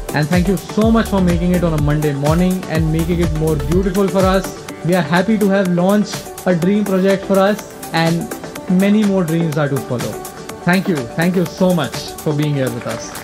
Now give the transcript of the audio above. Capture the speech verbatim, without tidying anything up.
And thank you so much for making it on a Monday morning and making it more beautiful for us. We are happy to have launched a dream project for us, and many more dreams are to follow. Thank you. Thank you so much for being here with us.